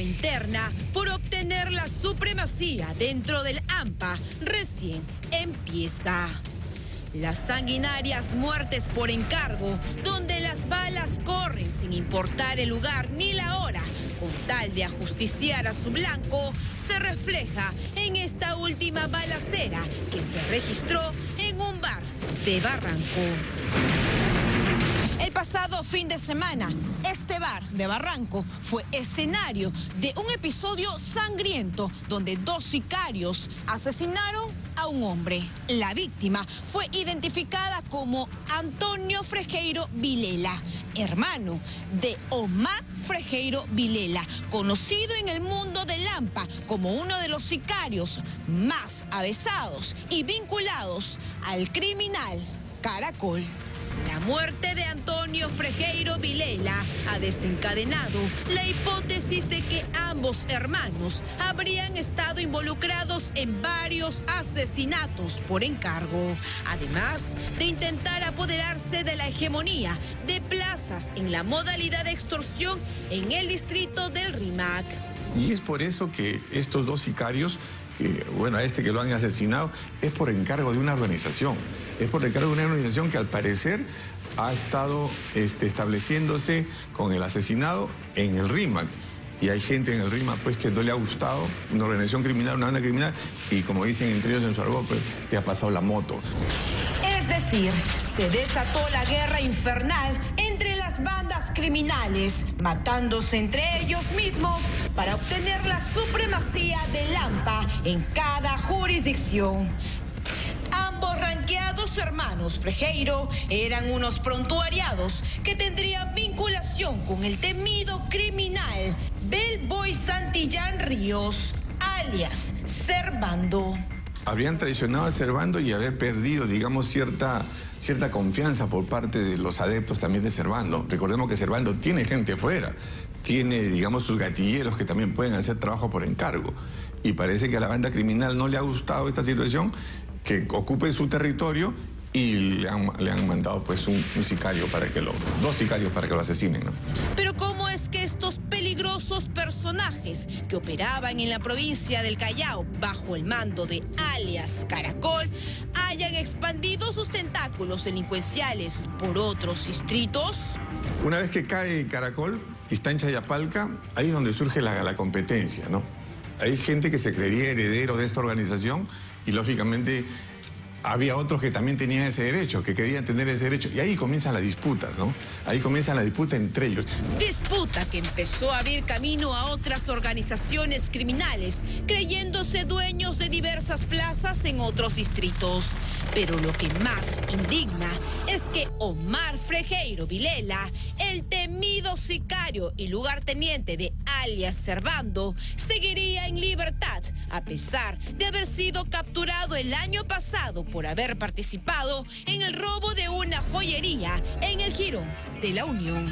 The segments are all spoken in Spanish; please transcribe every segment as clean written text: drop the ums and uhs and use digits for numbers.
interna por obtener la supremacía dentro del AMPA recién empieza. Las sanguinarias muertes por encargo, donde las balas corren sin importar el lugar ni la hora, con tal de ajusticiar a su blanco, se refleja en esta última balacera que se registró en un bar de Barranco. El pasado fin de semana, este bar de Barranco fue escenario de un episodio sangriento donde dos sicarios asesinaron a un hombre. La víctima fue identificada como Antonio Frejeiro Vilela, hermano de Omar Frejeiro Vilela, conocido en el mundo del AMPA como uno de los sicarios más avesados y vinculados al criminal Caracol. La muerte de Antonio Frejeiro Vilela ha desencadenado la hipótesis de que ambos hermanos habrían estado involucrados en varios asesinatos por encargo, además de intentar apoderarse de la hegemonía de plazas en la modalidad de extorsión en el distrito del Rímac. Y es por eso que estos dos sicarios, a este que lo han asesinado, es por encargo de una organización. Es por encargo de una organización que al parecer ha estado estableciéndose con el asesinado en el Rímac. Y hay gente en el Rímac pues que no le ha gustado, una organización criminal, una banda criminal, y como dicen entre ellos en su argot, pues le ha pasado la moto. Es decir, se desató la guerra infernal entre las bandas criminales, matándose entre ellos mismos para obtener la supremacía del AMPA en cada jurisdicción. Ambos ranqueados hermanos Frejeiro eran unos prontuariados que tendrían vinculación con el temido criminal Bellboy Santillán Ríos, alias Servando. Habrían traicionado a Servando y haber perdido, digamos, cierta confianza por parte de los adeptos también de Servando. Recordemos que Servando tiene gente fuera, tiene, digamos, sus gatilleros que también pueden hacer trabajo por encargo. Y parece que a la banda criminal no le ha gustado esta situación, que ocupe su territorio y le han mandado pues dos sicarios para que lo asesinen, ¿no? Pero ¿cómo es que estos peligrosos personajes que operaban en la provincia del Callao bajo el mando de alias Caracol hayan expandido sus tentáculos delincuenciales por otros distritos? Una vez que cae Caracol y está en Chayapalca, ahí es donde surge la competencia, ¿no? Hay gente que se creería heredero de esta organización y lógicamente había otros que también tenían ese derecho, que querían tener ese derecho. Y ahí comienzan las disputas, ¿no? Ahí comienza la disputa entre ellos. Disputa que empezó a abrir camino a otras organizaciones criminales, creyéndose dueños de diversas plazas en otros distritos. Pero lo que más indigna es que Omar Frejeiro Vilela, el temido sicario y lugarteniente de alias Servando, seguiría en libertad, a pesar de haber sido capturado el año pasado por haber participado en el robo de una joyería en el Jirón de la Unión.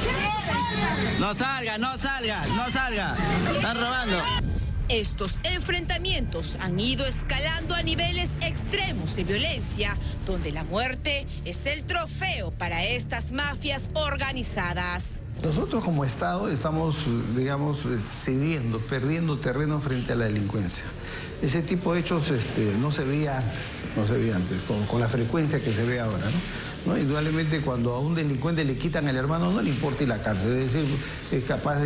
No salga, no salga, no salga. Están robando. Estos enfrentamientos han ido escalando a niveles extremos de violencia, donde la muerte es el trofeo para estas mafias organizadas. Nosotros como Estado estamos, digamos, cediendo, perdiendo terreno frente a la delincuencia. Ese tipo de hechos no se veía antes, con la frecuencia que se ve ahora, ¿no? Indudablemente cuando a un delincuente le quitan al hermano no le importa ir a la cárcel, es decir, es capaz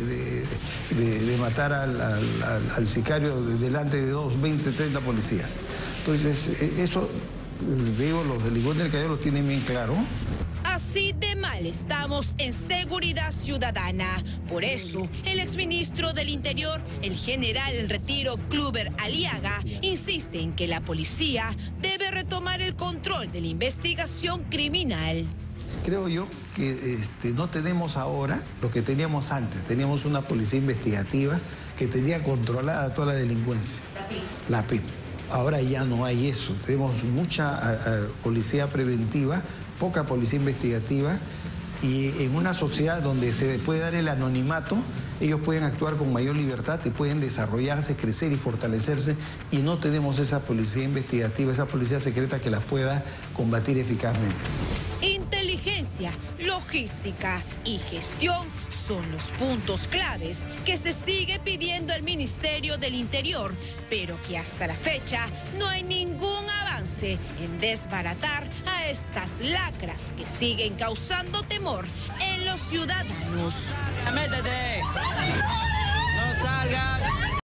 de matar al sicario delante de 2, 20, 30 policías. Entonces, eso, digo, los delincuentes del Callao lo tienen bien claro. Así de mal estamos en seguridad ciudadana. Por eso, el exministro del Interior, el general en retiro Kluber Aliaga, insiste en que la policía debe retomar el control de la investigación criminal. Creo yo que no tenemos ahora lo que teníamos antes. Teníamos una policía investigativa que tenía controlada toda la delincuencia. La PIP. Ahora ya no hay eso. Tenemos mucha policía preventiva, poca policía investigativa, y en una sociedad donde se puede dar el anonimato, ellos pueden actuar con mayor libertad y pueden desarrollarse, crecer y fortalecerse, y no tenemos esa policía investigativa, esa policía secreta que las pueda combatir eficazmente. Inteligencia, logística y gestión son los puntos claves que se sigue pidiendo el Ministerio del Interior, pero que hasta la fecha no hay ningún avance en desbaratar a estas lacras que siguen causando temor en los ciudadanos. ¡Métete! ¡No salgan!